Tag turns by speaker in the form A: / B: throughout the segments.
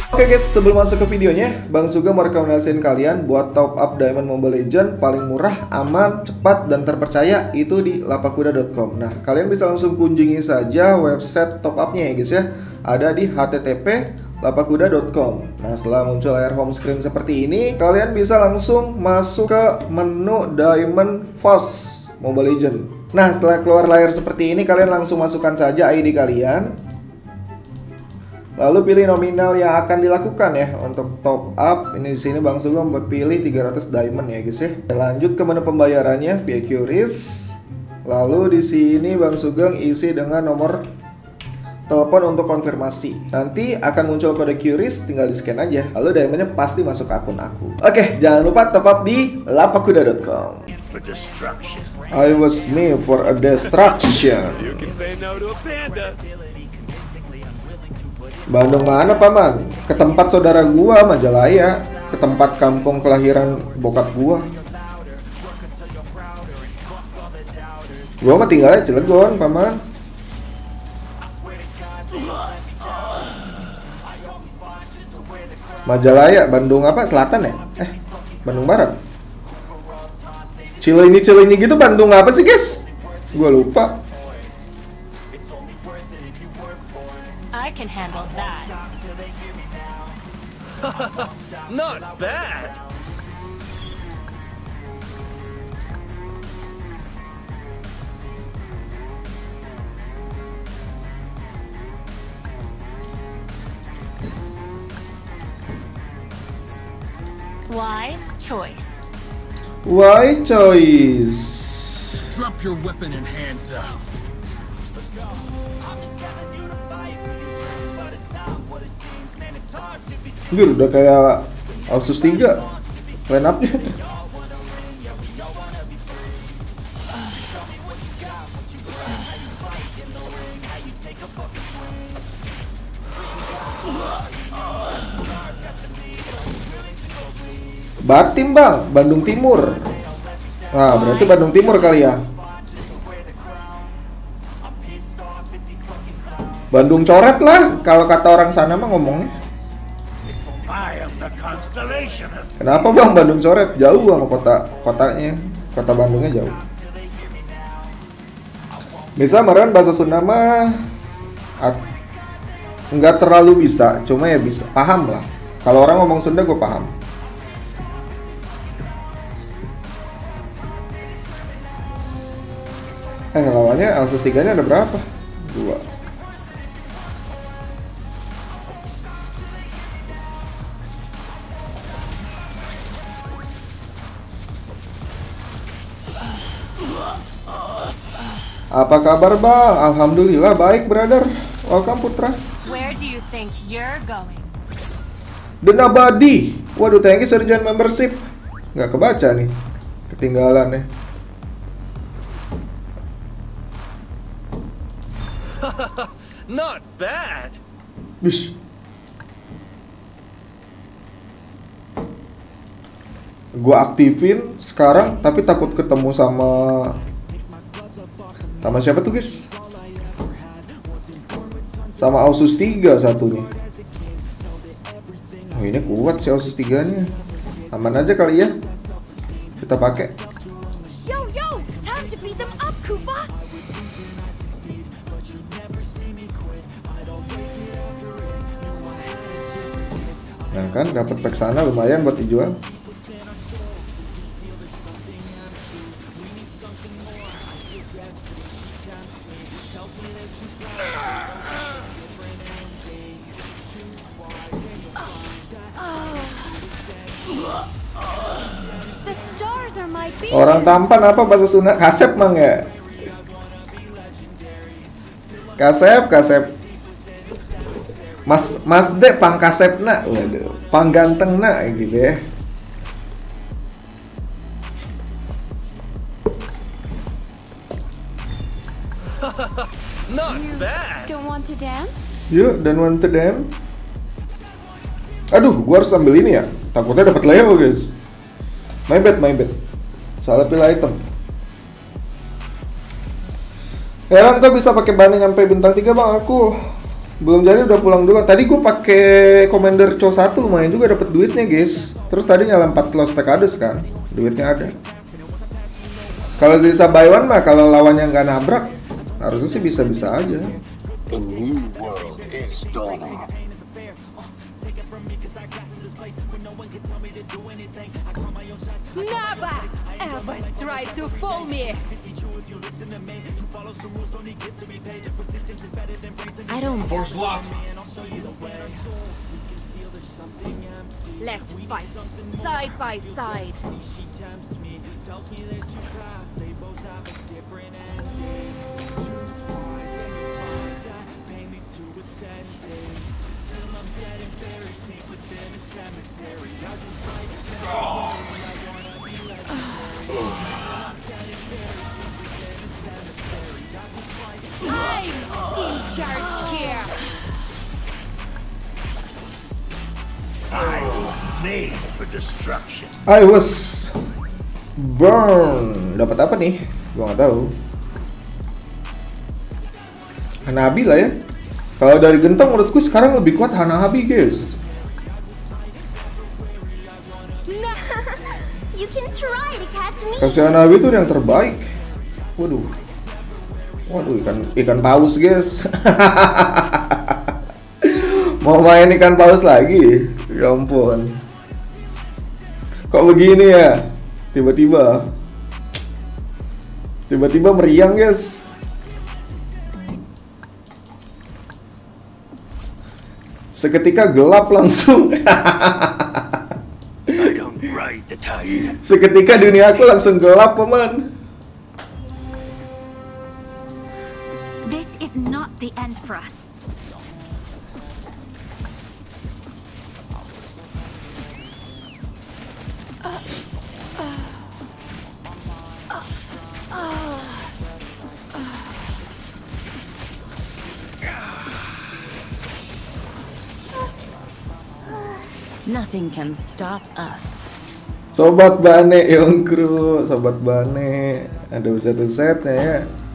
A: Oke guys, sebelum masuk ke videonya, Bang Sugeng mau rekomendasiin kalian buat top up Diamond Mobile Legends paling murah, aman, cepat, dan terpercaya itu di lapakuda.com. Nah, kalian bisa langsung kunjungi saja website top upnya ya guys ya. Ada di http://lapakuda.com. Nah, setelah muncul layar home screen seperti ini, kalian bisa langsung masuk ke menu Diamond Fast Mobile Legends. Nah, setelah keluar layar seperti ini, kalian langsung masukkan saja ID kalian. Lalu pilih nominal yang akan dilakukan ya untuk top up. Ini di sini Bang Sugeng pilih 300 diamond ya guys ya. Lanjut ke menu pembayarannya via QRIS. Lalu di sini Bang Sugeng isi dengan nomor telepon untuk konfirmasi. Nanti akan muncul kode QRIS, tinggal di scan aja. Lalu diamondnya pasti masuk ke akun aku. Oke, jangan lupa top up di lapakuda.com. I was made for a destruction. Bandung mana paman? Ke tempat saudara gua Majalaya, ke tempat kampung kelahiran bokap gua. Gua mah tinggalnya Cilegon paman. Majalaya, Bandung apa? Selatan ya? Bandung Barat. Cileunyi gitu Bandung apa sih guys? Gua lupa.
B: I can handle that.
C: Not bad.
B: Wise choice.
A: Why choice?
C: Drop your weapon and hands up.
A: Gur, udah kayak Asus 3 line up-nya. Batim bang, Bandung Timur. Nah, berarti Bandung Timur kali ya. Bandung coret lah, kalau kata orang sana mah ngomongnya. Kenapa bang Bandung coret? Jauh bang kotanya. Kota Bandungnya jauh. Bisa meren bahasa Sunda mah nggak terlalu bisa, cuma ya bisa paham lah. Kalau orang ngomong Sunda gue paham. Lawannya Asus 3 nya ada berapa? 2. Apa kabar bang? Alhamdulillah baik brother. Welcome Putra.
B: Where do you think you're going?
A: Denabadi. Waduh, thank you Sergeant membership. Nggak kebaca nih. Ketinggalan nih.
C: Not bad.
A: Bis. Gua aktifin sekarang tapi takut ketemu sama siapa tuh guys? Sama Asus 3 satunya. Oh, ini kuat sih Asus 3 nya. Aman aja kali ya. Kita pakai.
B: Yo, time to beat them up, Kufa.
A: Nah kan dapat pack sana lumayan buat dijual. Orang tampan apa bahasa Sunda? Kasep mang ya? Kasep. Mas de pang kasepna, waduh, pang gantengna gitu ya.
C: Not bad.
B: Don't want to dance?
A: Yuk, don't want to dance. Aduh, gua harus ambil ini ya. Takutnya dapat Leo, guys. My bad. Salah pilih item. Heran kok bisa pakai banding sampai bintang 3 bang aku. Belum jadi udah pulang dulu. Tadi gue pakai Commander Co 1 lumayan juga dapat duitnya, guys. Terus tadi nyala 4 Lost Pekades kan. Duitnya ada. Kalau bisa buy one mah kalau lawannya nggak nabrak harusnya sih bisa-bisa aja.
D: The new world is dawning.
B: Never ever try to fool me. I don't.
C: Force lock.
B: Let's fight side by side. I'm in charge here.
D: I was made for destruction.
A: I was burn. Dapat apa nih? Gua nggak tahu. Hanabi lah ya. Kalau dari gentong menurutku sekarang lebih kuat Hanabi, guys.
E: You can try to catch me.
A: Kasih Hanabi itu yang terbaik. Waduh. Waduh, ikan paus, guys. Mau main ikan paus lagi? Ya ampun. Kok begini ya? Tiba-tiba meriang, guys. Seketika gelap langsung.
D: I don't ride the tide.
A: Seketika dunia aku langsung gelap, paman.
E: This is not the end for us.
B: Nothing can stop us.
A: Sobat Bane Yongkru, Sobat Bane, ada satu setnya ya.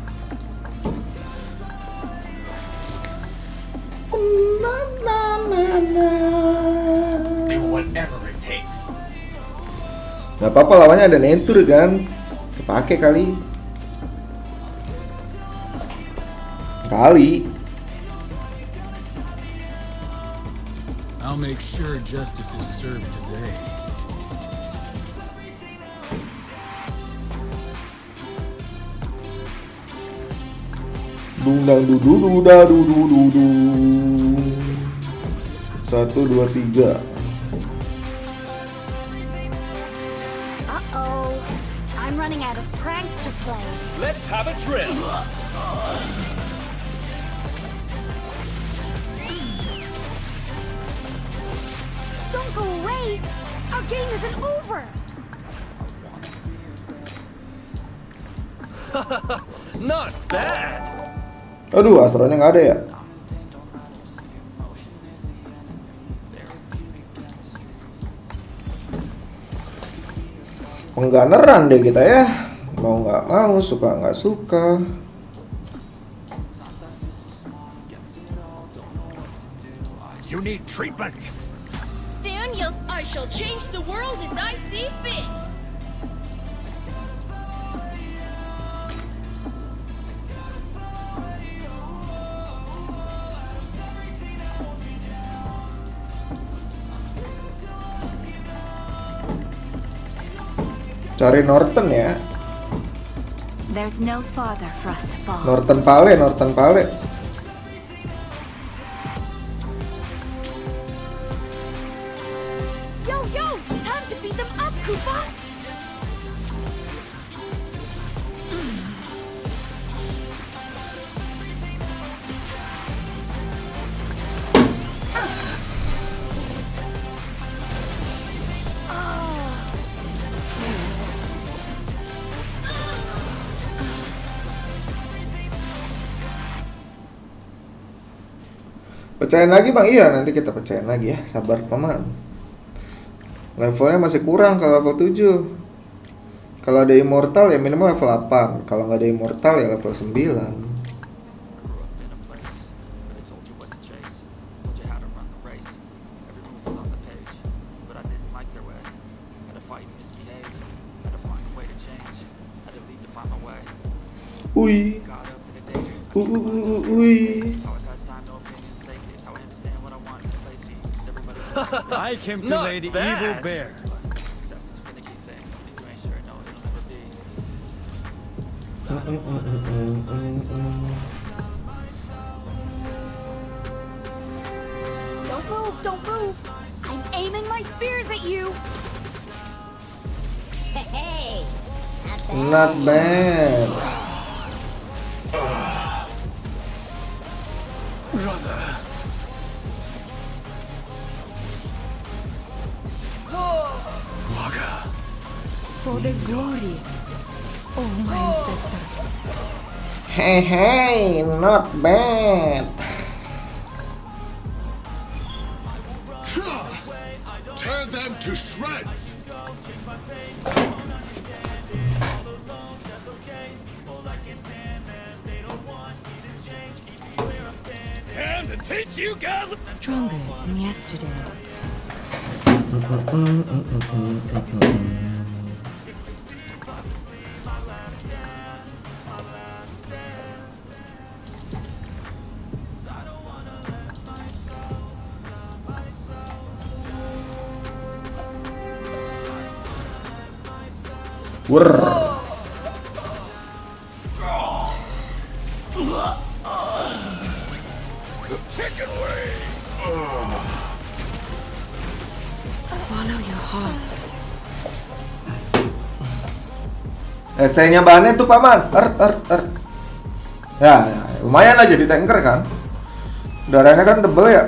C: Do whatever it takes.
A: Gak apa-apa, lawannya ada Nentur kan. Kepake kali.
C: I'll make sure justice is served today.
A: Dundang dudu. 1, 2, 3.
E: Uh-oh. I'm running out of pranks to play.
C: Let's have a drill.
B: Don't go away. Our game isn't over.
C: Not bad.
A: Aduh, Astronya nggak ada ya. Pengganeran deh kita ya. Mau nggak mau, suka nggak suka.
D: You need treatment.
B: Soon I shall change the world as I see fit.
A: Cari Norton ya.
E: There's no farther for us to fall.
A: Norton Pale.
B: Yo, time to beat them up, Koopa.
A: Pecahin lagi bang, iya nanti kita pecahin lagi ya, sabar paman. Levelnya masih kurang kalau level 7. Kalau ada immortal ya minimal level 8. Kalau nggak ada immortal ya level 9. Ui.
F: I came to lay the evil bear.
E: Don't move! I'm aiming my spears at you!
B: Hey,
A: Not bad.
E: For the glory of my ancestors.
A: Hey, not bad.
G: Tear them to shreds!
D: Time to teach you guys.
E: Stronger than yesterday.
A: Wurr.
D: Chicken wing.
E: Follow your heart.
A: Esainya bahannya tuh paman. Ya, lumayan lah jadi tanker kan. Darahnya kan tebel ya.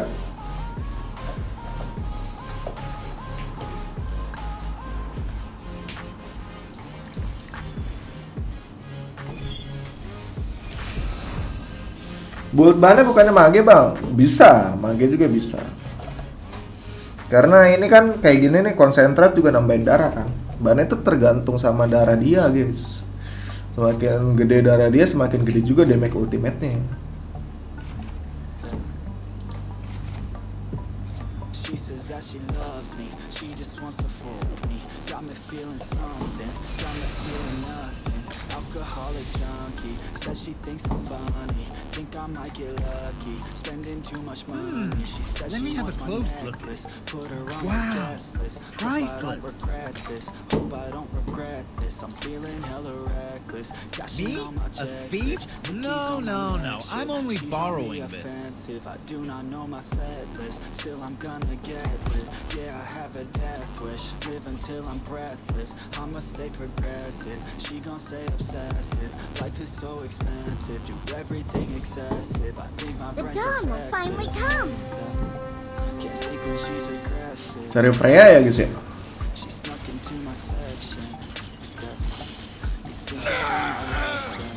A: Build bahannya bukannya mage bang? Bisa, mage juga bisa. Karena ini kan kayak gini nih, konsentrat juga nambahin darah kan. Bahannya itu tergantung sama darah dia guys. Semakin gede darah dia, semakin gede juga damage ultimate-nya.
H: She says that she loves me, she just wants to fuck me. Got me feeling something, got me feeling nothing. Alcoholic junkie, says she thinks I'm funny. Think I might get lucky, spending too much money. She says
G: Let me
H: she
G: have a
H: wants my
G: close look.
H: necklace, put her on
G: Wow,
H: my guest list. Hope I don't
G: priceless.
H: regret this, hope I don't regret this. I'm feeling hella reckless, cashing
G: Me?
H: on my
G: A
H: checks,
G: thief?
H: bitch. Cookies
G: No,
H: on my
G: no,
H: neck,
G: no.
H: shit.
G: I'm only
H: She's
G: borrowing
H: only
G: this.
H: offensive. I do not know my set list, still I'm gonna get lit. Yeah, I have a death wish, live until I'm breathless. I'ma stay progressive, she gon' stay obsessive. Life is so expensive, do everything excessive. I think my brain's defective. Can't think when she's aggressive.
A: Cari Freya ya guys ya.
H: She snuck into my section. Yeah. You think I learned my lesson?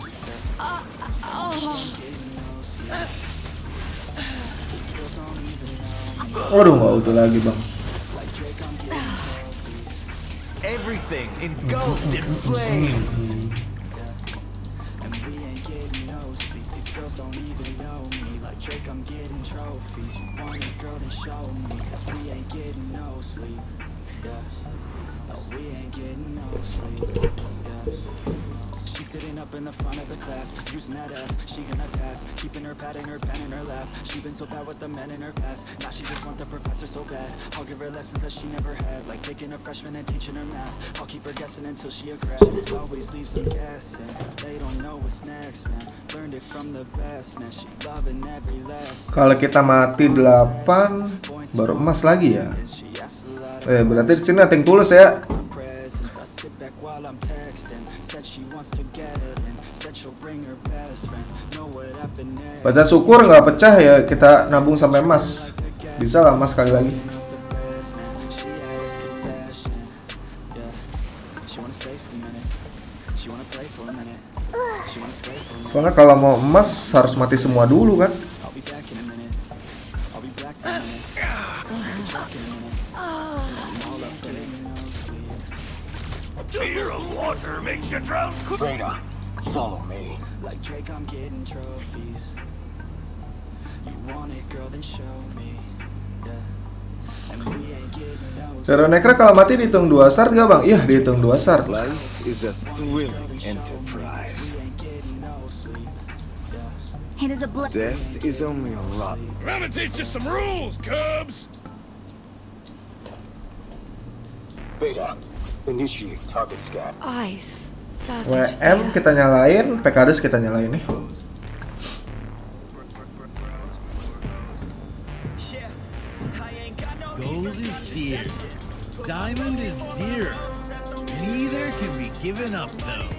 H: Getting no sleep. These girls don't even know me.
A: Waduh, nggak utuh lagi bang.
H: Like Drake, I'm getting trophies.
G: Everything engulfed in flames!
H: And we ain't getting no sleep. These girls don't even know me. Like Drake, I'm getting trophies. You want a girl, then show me. Cause we ain't getting no sleep. Yeah. No, we ain't getting no sleep. Yeah. She's sitting up in the front of the class, using that ass, she gonna pass. Keeping her pad and her pen in her lap. She been so bad with the men in her past. Now she just want the professor so bad. I'll give her lessons that she never had, like taking a freshman and teaching her math. I'll keep her guessing until she a grad. It always leaves them guessing. They don't know what's next, man. Learned it from the best, man. She loving every lesson.
A: Kalau kita mati 8, baru emas lagi ya.
H: She asks a lot
A: Berarti di sini nothing tulus ya.
H: presents. I sit back while I'm texting. Said she wants to get it in. Said she'll bring her best friend. Know what happened next.
A: Bahasa syukur nggak pecah ya, kita nabung sampai emas. Bisa lah emas sekali lagi.
H: The best man. She had a confession. Yeah. She wanna stay for a minute. She wanna play for a minute. She wanna stay for a minute.
A: Soalnya kalau mau emas harus mati semua dulu kan.
H: I'll be back in a minute. I'll be back in a minute. Back in a minute. I'm all up in it, no sleep.
D: Fear of water makes you drown.
G: Freya, follow me.
H: Like Drake, I'm getting trophies. You want it, girl, then show me. Yeah. And we ain't getting no
A: Zero Necra kalau mati dihitung 2 shard gak bang? Iya dihitung 2 shard.
G: Life is a thrilling enterprise.
H: we ain't getting
E: It is a blood.
G: Death is only a lot.
D: I'm gonna teach you some rules, Cubs!
G: Beta, initiate target scan.
E: Ice doesn't
A: WM
E: feel.
A: kita nyalain, PKDus kita nyalain nih.
F: Gold is dear. Diamond is dear. Neither can be given up, though.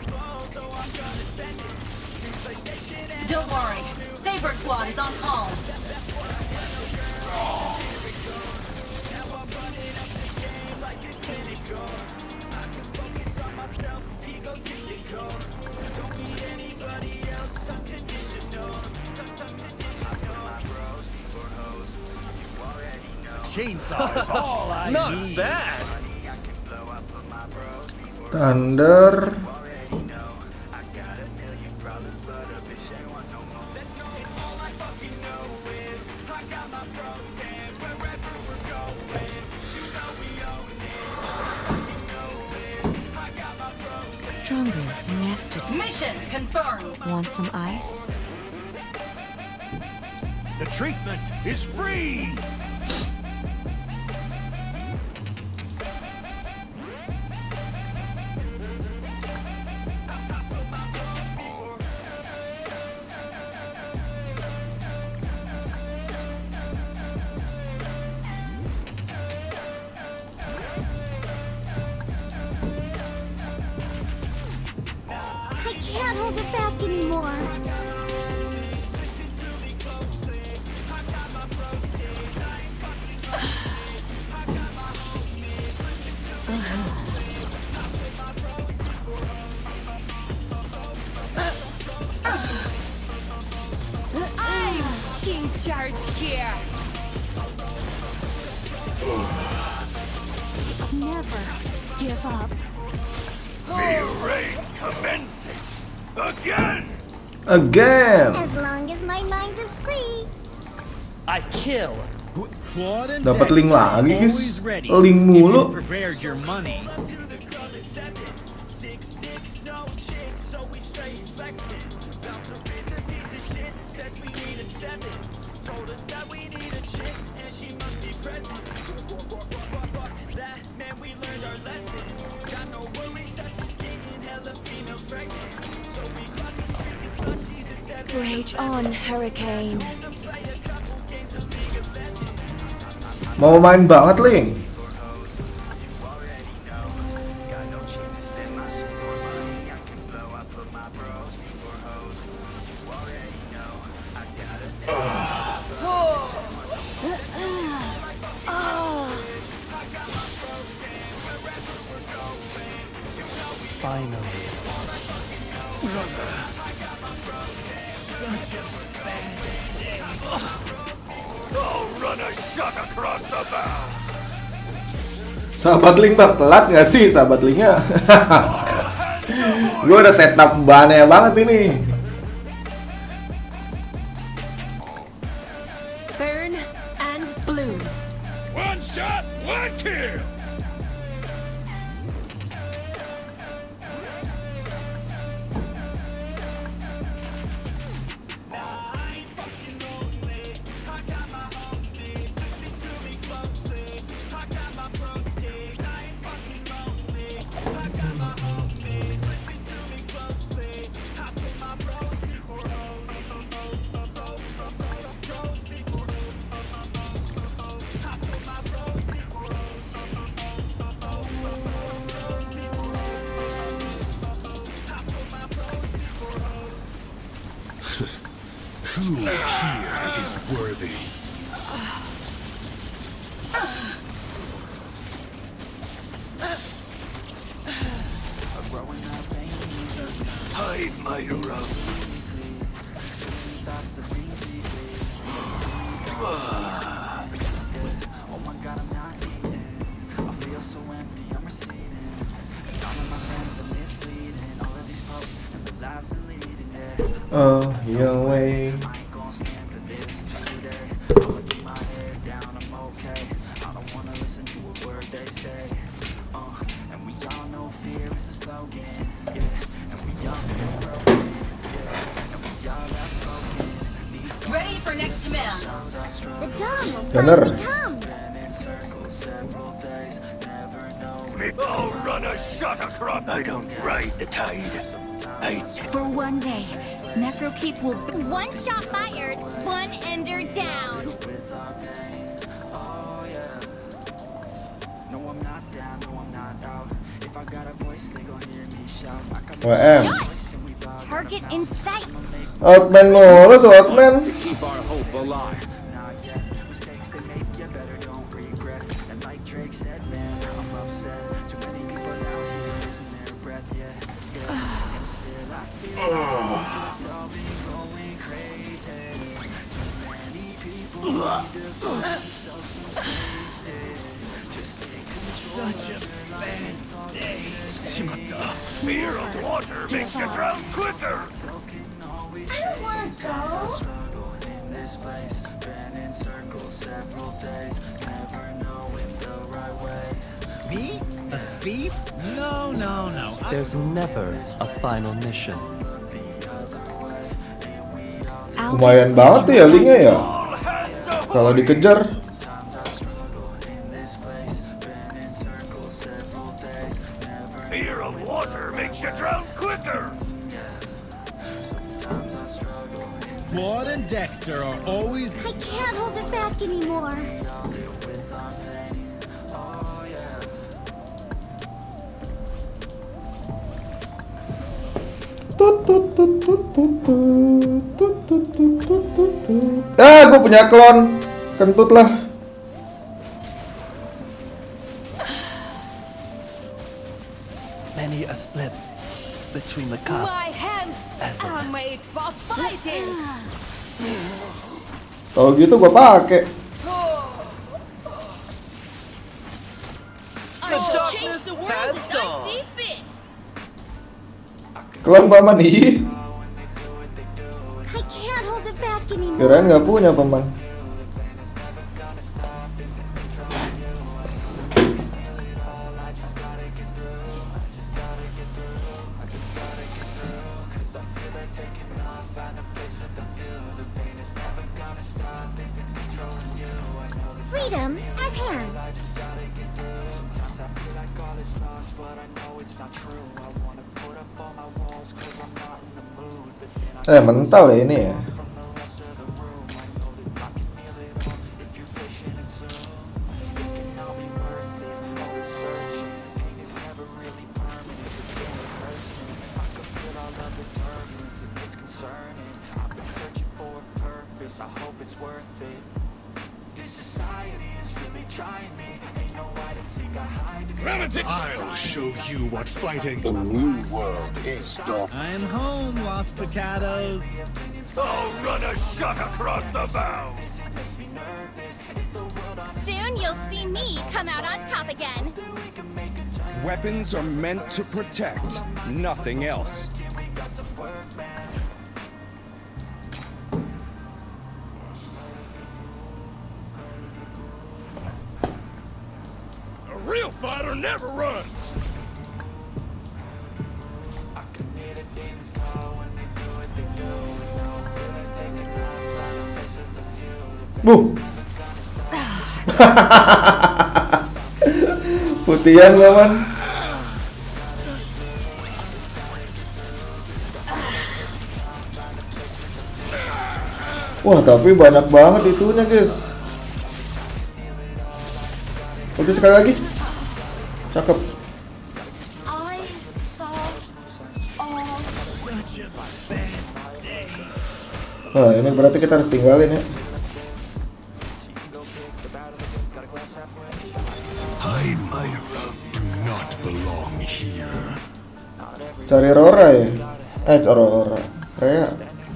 B: Don't worry. Saber Squad is on call.
F: Chainsaw is all I need.
H: bad.
A: Thunder.
E: Stronger than yesterday.
B: Mission confirmed.
E: Want some ice?
D: The treatment is free!
E: I can't hold it back anymore.
B: I'm in charge here.
E: Never give up.
D: The rain commences again!
A: Again.
E: As long as my mind is free.
H: I kill.
F: Claude and
A: Dapat
F: Dexter
A: link lagi, guys.
F: always ready.
A: Link
F: If
A: mulu.
F: you prepared your money.
E: Rage on, Hurricane.
A: Mau main banget, Link.
H: Finally.
D: I'll run a shot across the bow!
A: Sahabat Link bak, telat gak sih sahabat Linknya? Gue udah setup bahannya banget ini.
B: Burn and bloom.
D: One shot, one kill!
G: Who here is worthy?
D: Hide my love.
H: Oh my god, I'm not eating. I feel so empty, I'm receding. And all of my friends are misleading. All of these posts and the lives they're leading, yeah.
A: Oh, your way.
H: I ain't gonna stand for this today. I'ma keep my head down, I'm okay. I don't wanna listen to a word they say. And we all know fear is the slogan, yeah. And we all feel broken, yeah. And we all outspoken.
B: our next demand.
E: The dawn will
A: Bener.
E: finally come.
D: Oh, run a shot across. I don't ride the tide.
E: For one day, Necrokeep will be
B: One shot fired, one ender down.
H: No, I'm not down, no, I'm not out. If I got a voice, they gon' hear me shout. I can
A: WM.
B: Target in sight.
A: Outman mulu so Outman.
G: Keep our hope alive.
H: not yet. Mistakes they make, you better don't regret. And like Drake said, man, I'm upset. Too many people out here losing their breath, yeah. And still I feel like just all been going crazy. Too many people need to find themselves some safety. Just take control of your life. It's all
D: Fear of water makes you drown quicker.
H: self can always say sometimes I struggle in this place. Been in circles several days, never knowing the right way.
F: Me? A thief? No, no, no.
I: There's never a final mission.
A: Lumayan banget tuh ya linknya ya. Kalau dikejar.
D: Fear of water makes you drown quicker.
F: Claude and Dexter are always.
E: I can't hold it back anymore.
A: Gue punya klon. Kentut lah.
I: Many a slip between the cup.
B: My hands are made for fighting.
A: Kalau gitu gue pakai.
B: I shall change the world as I see fit.
A: Klon paman ih.
E: I can't hold it back anymore.
A: Kirain nggak punya paman.
E: Freedom at hand.
A: Mental ya ini ya.
G: I'll show you what fighting.
D: The new world is starting.
F: I'm home, Los Pecados.
D: Oh, run a shot across the bow.
B: Soon you'll see me come out on top again.
J: Weapons are meant to protect, nothing else.
D: A real fighter never runs.
A: Putihan paman. Wah tapi banyak banget itunya guys. Oke sekali lagi. Cakep.
B: I saw all.
A: Nah ini berarti kita harus tinggalin ya.
G: Do not belong here.
A: Cari Rora ya. Rora. Rhea.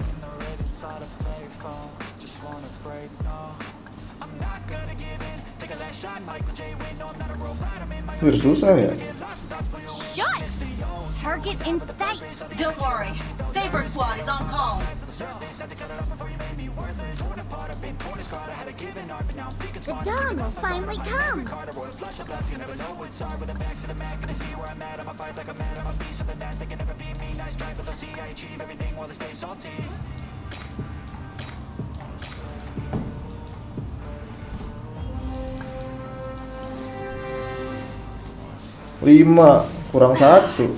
A: Susah ya.
B: Shut! Target in sight. Don't worry. Saber Squad is on call.
E: The dawn will finally come.
A: 5 kurang 1.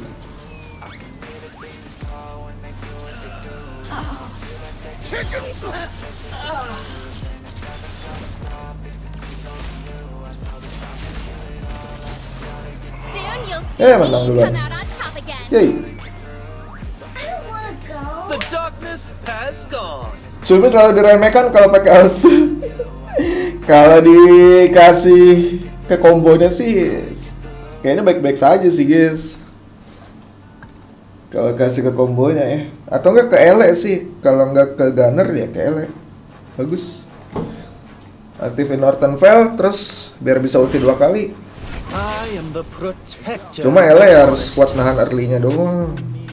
B: Soon you'll
A: Menang duluan.
B: come out on top again.
A: Yay.
I: The darkness has gone.
A: Sulit kalau diremehkan kalau pakai aus. Kalau dikasih ke kombonya sih kayaknya baik-baik saja sih guys. Kalau kasih ke kombonya ya. Atau enggak ke ele sih. Kalau enggak ke gunner ya ke ele. Bagus. Aktifin Northern Veil terus biar bisa ulti 2 kali.
I: I am the protector.
A: Cuma ele harus kuat nahan early-nya doang.